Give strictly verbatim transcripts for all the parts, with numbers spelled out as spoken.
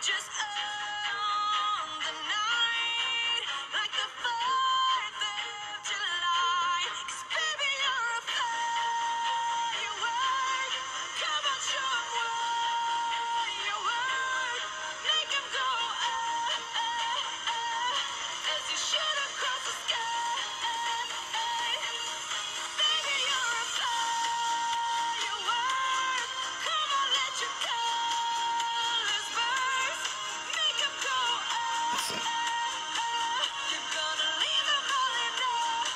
Just on the night, like the fourth of July. 'Cause baby, you're a firework. Come on, show 'em what you work. Make 'em go oh, oh, oh, as you shoot across the sky. Baby, you're a firework. Come on, let your colors burst. Make 'em go oh, oh, oh. You're gonna leave 'em all in awe.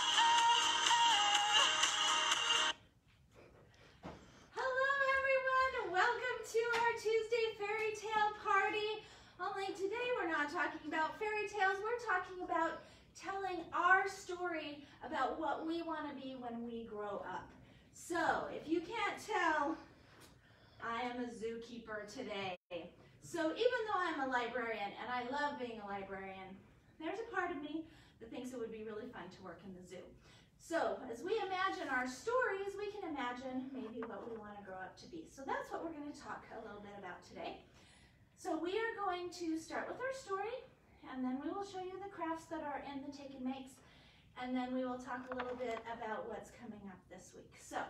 Hello everyone, welcome to our Tuesday fairy tale party. Only today we're not talking about fairy tales, we're talking about telling our story about what we want to be when we grow up. So, if you can't tell, I am a zookeeper today. So even though I'm a librarian and I love being a librarian, there's a part of me that thinks it would be really fun to work in the zoo. So as we imagine our stories, we can imagine maybe what we want to grow up to be. So that's what we're going to talk a little bit about today. So we are going to start with our story, and then we will show you the crafts that are in the Take and Makes, and then we will talk a little bit about what's coming up this week. So,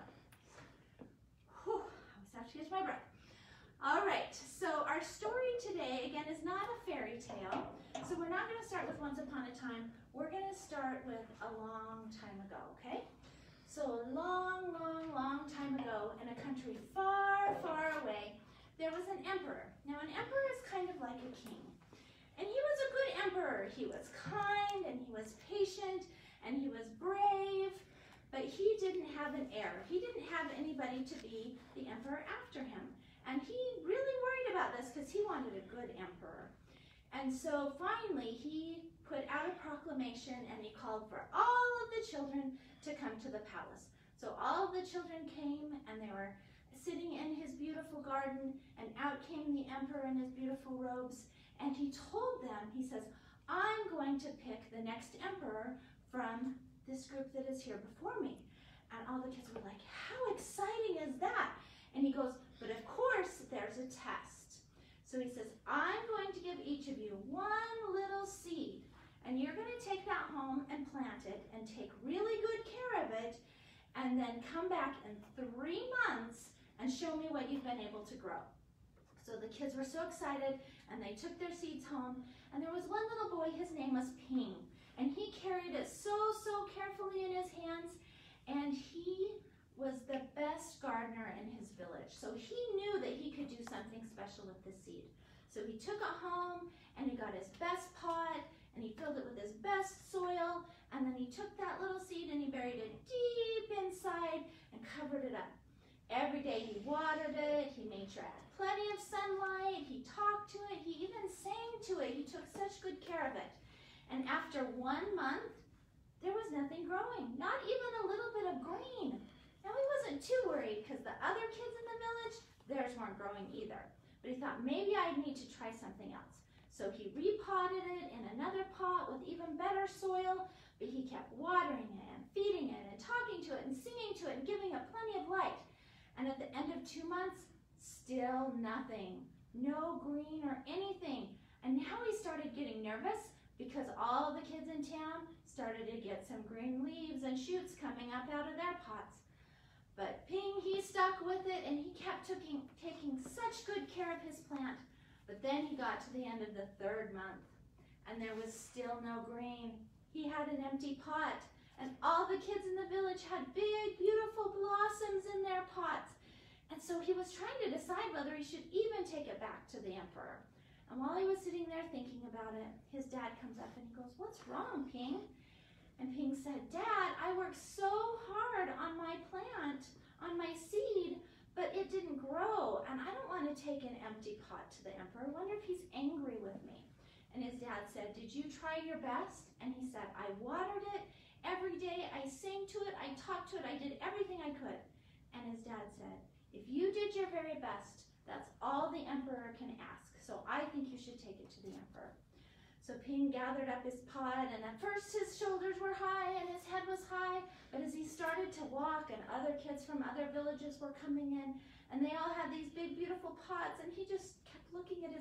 whew, I always have to catch my breath. All right, so our story today, again, is not a fairy tale. So we're not going to start with Once Upon a Time. We're going to start with a long time ago, okay? So a long, long, long time ago, in a country far, far away, there was an emperor. Now, an emperor is kind of like a king. And he was a good emperor. He was kind, and he was patient, and he was brave, but he didn't have an heir. He didn't have anybody to be the emperor after him. And he really worried about this because he wanted a good emperor. And so finally, he put out a proclamation and he called for all of the children to come to the palace. So all of the children came and they were sitting in his beautiful garden, and out came the emperor in his beautiful robes. And he told them, he says, I'm going to pick the next emperor from this group that is here before me. And all the kids were like, how exciting is that? And he goes, but of course there's a test. So he says, I'm going to give each of you one little seed, and you're going to take that home and plant it and take really good care of it, and then come back in three months and show me what you've been able to grow. So the kids were so excited, and they took their seeds home, and there was one little boy, his name was Ping, and he carried it so, so carefully in his hands, and he was the best gardener in his village. So he knew that he could do something special with the seed. So he took it home, and he got his best pot, and he filled it with his best soil, and then he took that little seed and he buried it deep inside and covered it up. Every day he watered it, he made sure it had plenty of sunlight, he talked to it, he even sang to it. He took such good care of it. And after one month, there was nothing growing, not even a little bit of green. Now he wasn't too worried because the other kids in the village, theirs weren't growing either. But he thought, maybe I need to try something else. So he repotted it in another pot with even better soil, but he kept watering it and feeding it and talking to it and singing to it and giving it plenty of light. And at the end of two months, still nothing. No green or anything. And now he started getting nervous because all the kids in town started to get some green leaves and shoots coming up out of their pots. But Ping, he stuck with it, and he kept taking, taking such good care of his plant. But then he got to the end of the third month, and there was still no green. He had an empty pot, and all the kids in the village had big, beautiful blossoms in their pots. And so he was trying to decide whether he should even take it back to the emperor. And while he was sitting there thinking about it, his dad comes up and he goes, what's wrong, Ping? And Ping said, Dad, I worked so hard on my plant, on my seed, but it didn't grow, and I don't want to take an empty pot to the emperor. I wonder if he's angry with me. And his dad said, did you try your best? And he said, I watered it every day, I sang to it, I talked to it, I did everything I could. And his dad said, if you did your very best, that's all the emperor can ask. So I think you should take it to the emperor. So Ping gathered up his pot, and at first his shoulders were high and his head was high, but as he started to walk and other kids from other villages were coming in, and they all had these big beautiful pots, and he just kept looking at his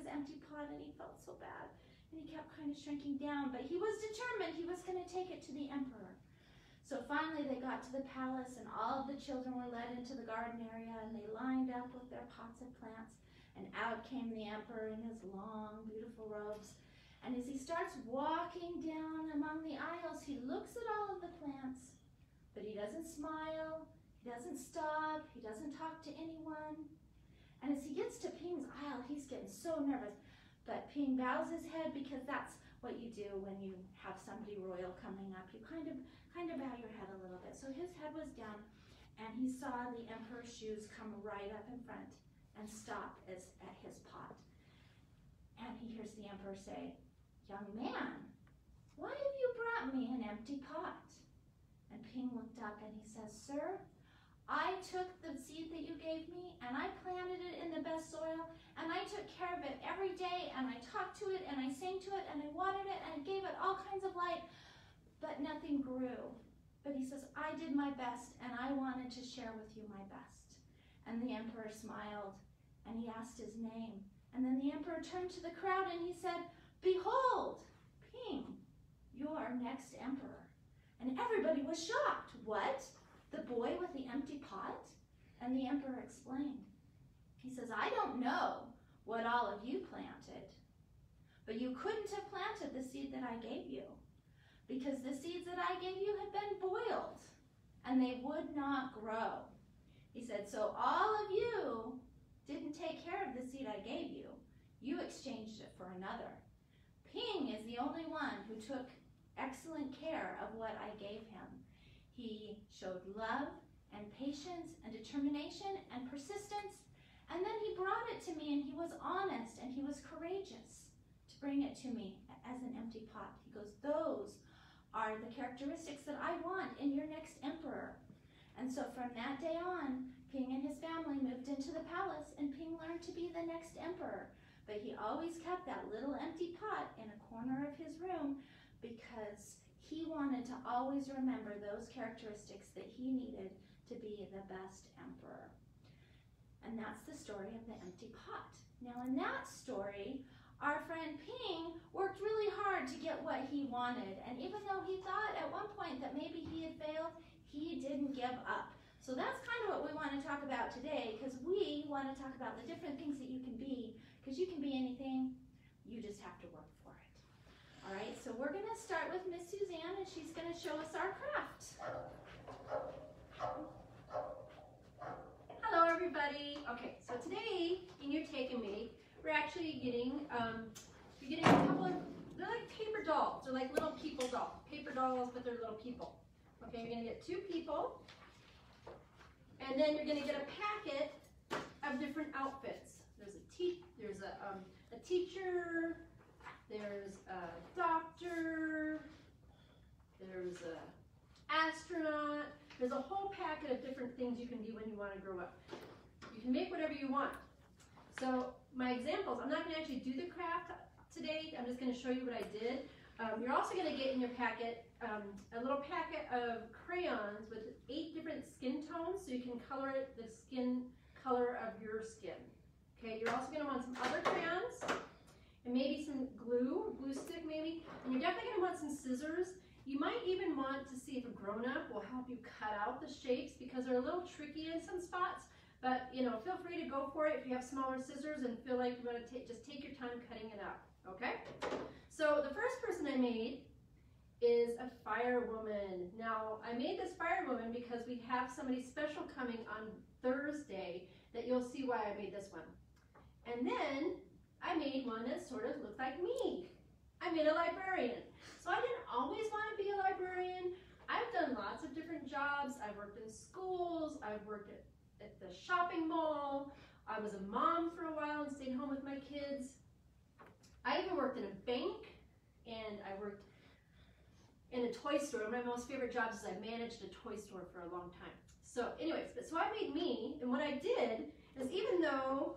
empty pot, and he felt so bad. And he kept kind of shrinking down, but he was determined he was going to take it to the emperor. So finally they got to the palace, and all of the children were led into the garden area, and they lined up with their pots of plants, and out came the emperor in his long, beautiful robes. And as he starts walking down among the aisles, he looks at all of the plants, but he doesn't smile, he doesn't stop, he doesn't talk to anyone. And as he gets to Ping's aisle, he's getting so nervous. But Ping bows his head, because that's what you do when you have somebody royal coming up. You kind of kind of bow your head a little bit. So his head was down, and he saw the emperor's shoes come right up in front and stop as, at his pot. And he hears the emperor say, "Young man, why have you brought me an empty pot?" And Ping looked up and he says, "Sir, I took the seed that you gave me, and I planted it in the best soil, and I took care of it every day, and I talked to it, and I sang to it, and I watered it, and I gave it all kinds of light, but nothing grew." But he says, "I did my best, and I wanted to share with you my best." And the emperor smiled, and he asked his name. And then the emperor turned to the crowd, and he said, "Behold, Ping, you're our next emperor." And everybody was shocked. "What? The boy with the empty pot?" And the emperor explained. He says, "I don't know what all of you planted, but you couldn't have planted the seed that I gave you, because the seeds that I gave you had been boiled, and they would not grow." He said, "So all of you didn't take care of the seed I gave you. You exchanged it for another. Ping is the only one who took excellent care of what I gave him. He showed love and patience and determination and persistence, and then he brought it to me, and he was honest and he was courageous to bring it to me as an empty pot." He goes, "Those are the characteristics that I want in your next emperor." And so from that day on, Ping and his family moved into the palace, and Ping learned to be the next emperor. But he always kept that little empty pot in a corner of his room, because he wanted to always remember those characteristics that he needed to be the best emperor. And that's the story of the empty pot. Now in that story, our friend Ping worked really hard to get what he wanted. And even though he thought at one point that maybe he had failed, he didn't give up. So that's kind of what we want to talk about today, because we want to talk about the different things that you can be, because you can be anything, you just have to work for it. All right, so we're going to start with Miss Suzanne, and she's going to show us our craft. Hello, everybody. Okay, so today in your Take and Make, we're actually getting um, you're getting a couple of, they're like paper dolls. They're like little people dolls. Paper dolls, but they're little people. Okay, you're going to get two people, and then you're going to get a packet of different outfits. There's a te there's a um, a teacher. There's a doctor, there's a astronaut, there's a whole packet of different things you can be when you want to grow up. You can make whatever you want. So my examples, I'm not going to actually do the craft today, I'm just going to show you what I did. Um, you're also going to get in your packet um, a little packet of crayons with eight different skin tones, so you can color it the skin color of your skin. Okay, you're also going to want some other crayons, and maybe some glue, glue stick maybe, and you're definitely going to want some scissors. You might even want to see if a grown-up will help you cut out the shapes, because they're a little tricky in some spots, but you know, feel free to go for it if you have smaller scissors and feel like you want to take, just take your time cutting it out, okay? So the first person I made is a firewoman. Now, I made this firewoman because we have somebody special coming on Thursday that you'll see why I made this one. And then I made one that sort of looked like me. I made a librarian. So I didn't always want to be a librarian. I've done lots of different jobs. I've worked in schools. I've worked at, at the shopping mall. I was a mom for a while and stayed home with my kids. I even worked in a bank, and I worked in a toy store. One of my most favorite jobs is I managed a toy store for a long time. So anyways, but so I made me, and what I did is, even though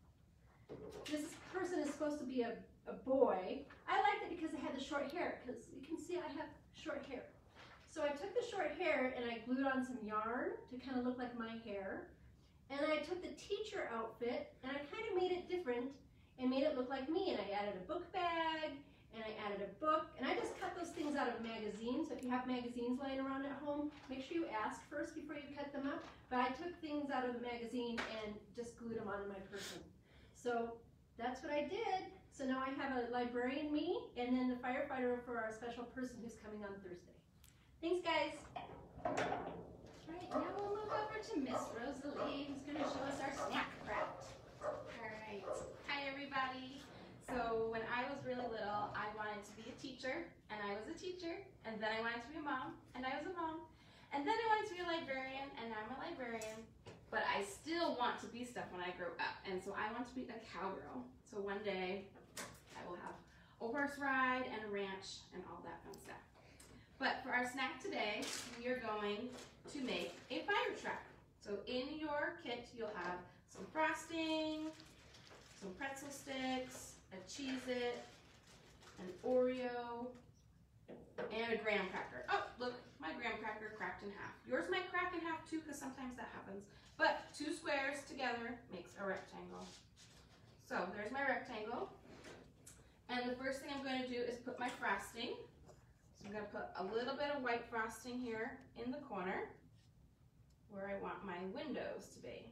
this person is supposed to be a, a boy, I liked it because it had the short hair, because you can see I have short hair. So I took the short hair and I glued on some yarn to kind of look like my hair. And then I took the teacher outfit and I kind of made it different and made it look look like me, and I added a book bag, and I added a book, and I just cut those things out of magazines. So if you have magazines laying around at home, make sure you ask first before you cut them up. But I took things out of the magazine and just glued them onto my person. So that's what I did. So now I have a librarian me, and then the firefighter for our special person who's coming on Thursday. Thanks, guys. All right, now we'll move over to Miss Rosalie, who's going to show us our snack craft. All right. Hi, everybody. So when I was really little, I wanted to be a teacher, and I was a teacher, and then I wanted to be a mom, and I was a mom, and then I wanted to be a librarian, and I'm a librarian, but I still want to be stuff when I grow up, and so I want to be a cowgirl. So one day, I will have a horse ride and a ranch and all that fun stuff. But for our snack today, we are going to make a fire truck. So in your kit, you'll have some frosting, some pretzel sticks, a Cheez-It, an Oreo, and a graham cracker. Oh, look, my graham cracker cracked in half. Yours might crack in half too, because sometimes that happens. But two squares together makes a rectangle. So there's my rectangle. And the first thing I'm going to do is put my frosting. So I'm going to put a little bit of white frosting here in the corner where I want my windows to be.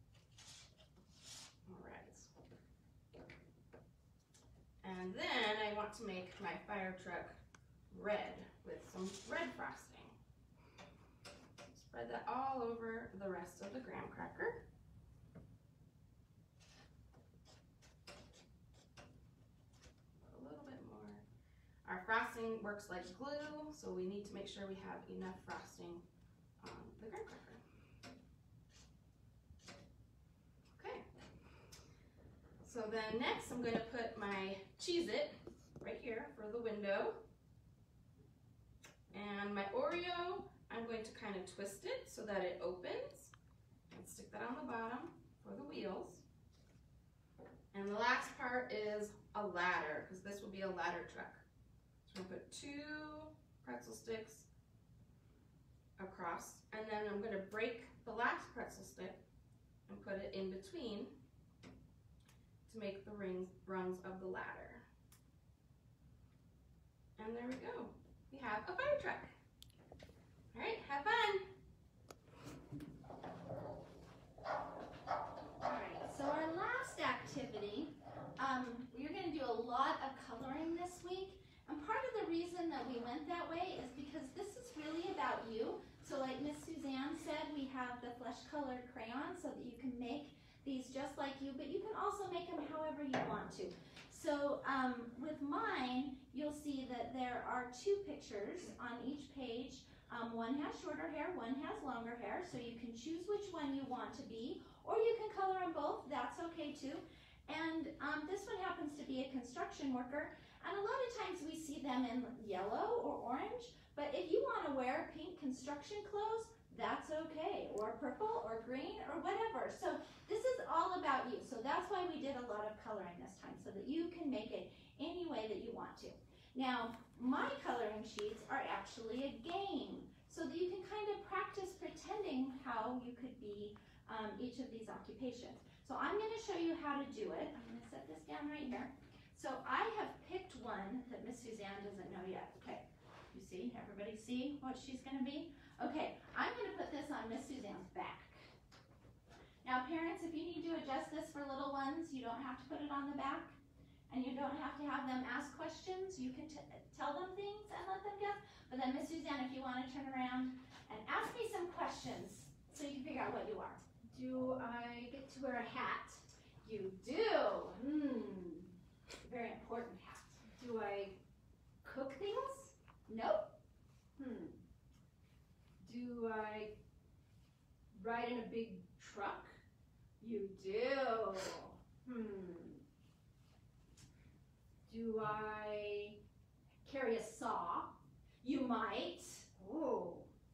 All right. And then I want to make my fire truck red with some red frosting. Spread that all over the rest of the graham cracker. Our frosting works like glue, so we need to make sure we have enough frosting on the graham cracker. Okay. So then next I'm going to put my Cheez-It right here for the window. And my Oreo, I'm going to kind of twist it so that it opens. And stick that on the bottom for the wheels. And the last part is a ladder, because this will be a ladder truck. I'm going to put two pretzel sticks across, and then I'm going to break the last pretzel stick and put it in between to make the rings, rungs of the ladder. And there we go. We have a fire truck. All right, have fun. All right, so our last activity, um, we're going to do a lot of coloring this week. And part of the reason that we went that way is because this is really about you. So like Miss Suzanne said, we have the flesh colored crayons so that you can make these just like you, but you can also make them however you want to. So um, with mine, you'll see that there are two pictures on each page. Um, one has shorter hair, one has longer hair, so you can choose which one you want to be, or you can color them both, that's okay too. And um, this one happens to be a construction worker. And a lot of times we see them in yellow or orange, but if you want to wear pink construction clothes, that's okay, or purple or green or whatever. So this is all about you. So that's why we did a lot of coloring this time, so that you can make it any way that you want to. Now, my coloring sheets are actually a game, so that you can kind of practice pretending how you could be um, each of these occupations. So I'm going to show you how to do it. I'm going to set this down right here. So I have picked one that Miss Suzanne doesn't know yet. Okay, you see, everybody see what she's going to be? Okay, I'm going to put this on Miss Suzanne's back. Now parents, if you need to adjust this for little ones, you don't have to put it on the back, and you don't have to have them ask questions. You can t tell them things and let them guess. But then Miss Suzanne, if you want to turn around and ask me some questions so you can figure out what you are. Do I get to wear a hat? You do. Hmm. Very important hat. Do I cook things? Nope. Hmm. Do I ride in a big truck? You do. Hmm. Do I carry a saw? You might. Oh.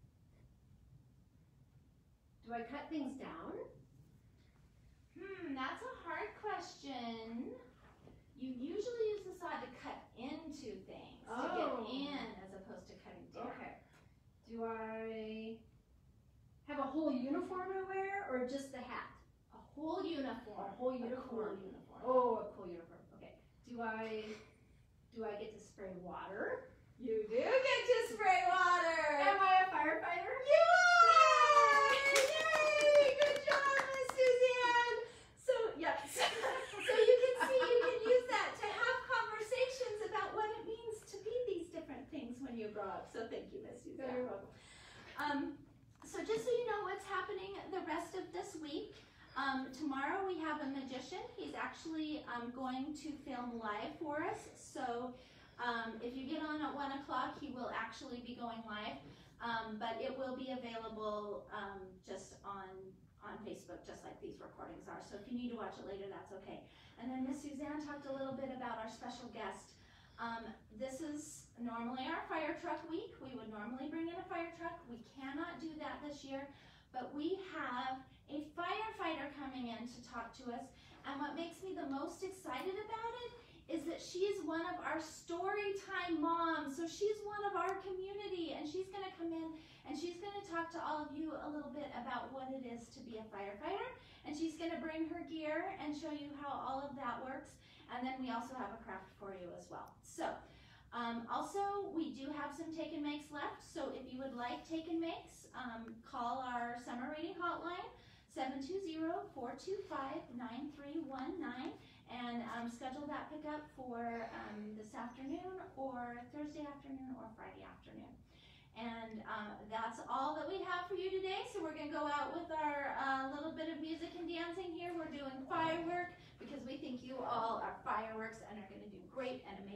Do I cut things down? Hmm, that's a hard question. You usually use the saw to cut into things, Oh. to get in as opposed to cutting down. Okay. Do I have a whole uniform I wear, or just the hat? A whole uniform. A whole A cool uniform. uniform. Oh, a cool uniform. Okay. I do I get to spray water? You do get to spray water. Am I a firefighter? You are! Yay! Good job, Miss Suzanne. So, yeah, so, so you can see, you can use that to have conversations about what it means to be these different things when you grow up. So thank you, Miss Suzanne. You're welcome. Um, so just so you know what's happening the rest of this week, um, tomorrow we have a magician. He's actually um, going to film live for us. So um, if you get on at one o'clock, he will actually be going live. Um, but it will be available um, just on, on Facebook, just like these recordings are. So if you need to watch it later, that's okay. And then Miss Suzanne talked a little bit about our special guest. Um, this is normally our fire truck week. We would normally bring in a fire truck. We cannot do that this year, but we have a firefighter coming in to talk to us. And what makes me the most excited about it is that she is one of our story time moms. So she's one of our community, and she's going to come in and she's going to talk to all of you a little bit about what it is to be a firefighter. And she's going to bring her gear and show you how all of that works. And then we also have a craft for you as well. So um, also we do have some take and makes left. So if you would like take and makes, um, call our summer reading hotline, seven two zero, four two five, nine three one nine, and um, schedule that pickup for um, this afternoon or Thursday afternoon or Friday afternoon. And um, that's all that we have for you today. So we're gonna go out with our uh, little bit of music and dancing here. We're doing firework because we think you all are fireworks and are gonna do great and amazing.